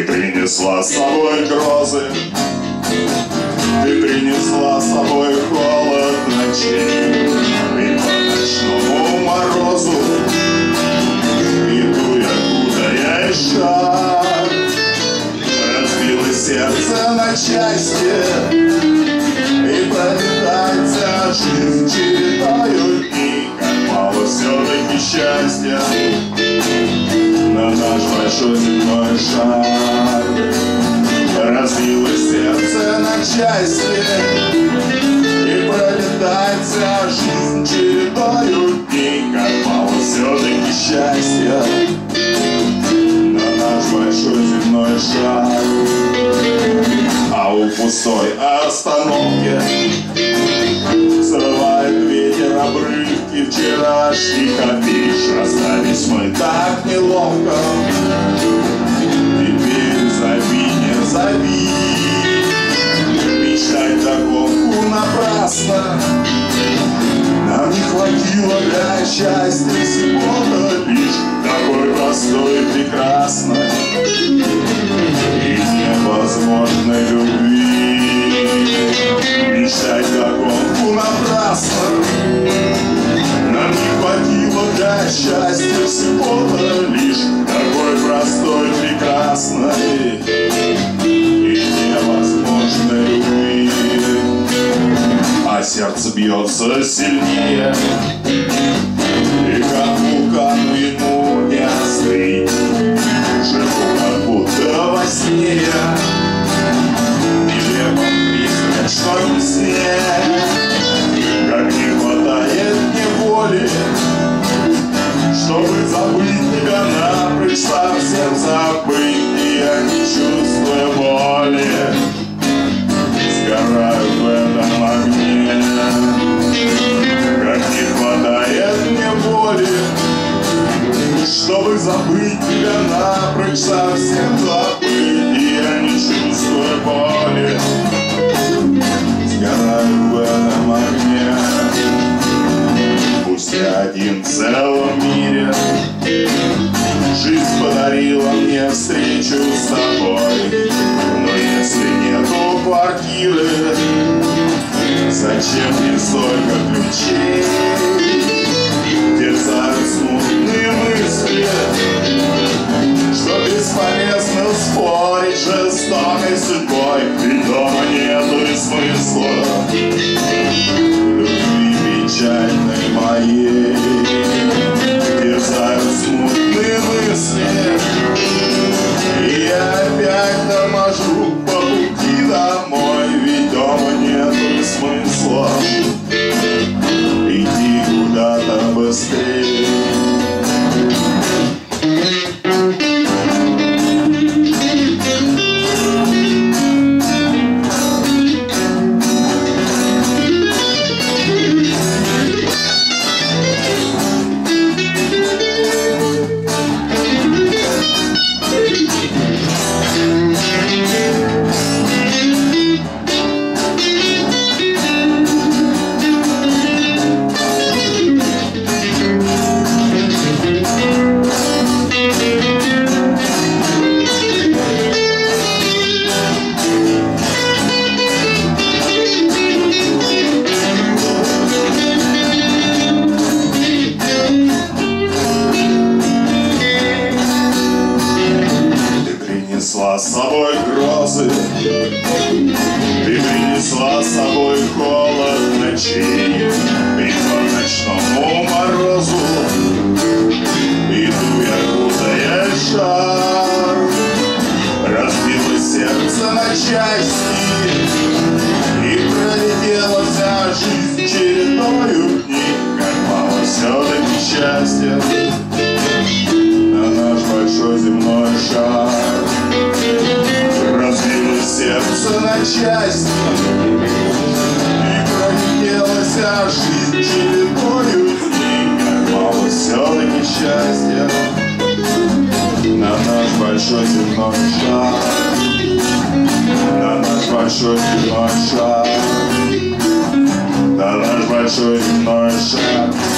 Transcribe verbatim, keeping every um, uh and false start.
принесла с собой грозы, ты принесла с собой холод ночей, и по ночному морозу иду я, куда я и шаг. Разбилось сердце на части, и пролетается жизнь чередою дней. Как мало все-таки счастья на наш большой земной шар. Разбилось сердце на части, и пролетается жизнь чередою дней. Как мало все-таки счастья на наш большой земной шар. А у пустой остановки срывает ветер обрывки вчерашних афиш. Расстались мы так неловко, теперь зови, не зови. Мечтать догонку напрасно, нам не хватило для счастья всего-то лишь такой простой и прекрасной и невозможной любви. Мечтать догонку напрасно, нам не хватило для счастья всего-то лишь такой простой, прекрасной и невозможной любви. А сердце бьется сильнее, и как вулкану ему не остыть. Живу как будто во сне, нелепом призрачном сне. Как не хватает мне воли, чтобы забыть тебя напрочь, совсем забыть. И я, не чувствуя боли, сгораю в этом огне. Как не хватает мне воли, чтобы забыть тебя напрочь, совсем забыть. И я, не чувствуя боли, сгораю в этом огне. Пусть я один в целом мире, жизнь подарила мне встречу с тобой. Но если нету квартиры, зачем мне столько ключей? Терзают смутные мысли, что бесполезно спорить с жестокой судьбой. Ведь дома нету и смысла любви печальной моей. Терзают смутные мысли, и я опять торможу по пути домой. Ведь дома нету и смысла идти куда-то быстрее. Принесла с собой грозы, ты принесла с собой холод ночей, и по ночному морозу иду я, куда я шар. Разбилось сердце на части, и пролетела вся жизнь чередою дней. Как мало все-таки счастья на наш большой земной шар. Разбилось сердце на части, и пролетела вся жизнь чередою дней. Как мало все-таки счастья на наш большой земной шар. На наш большой земной шар. На наш большой земной шар.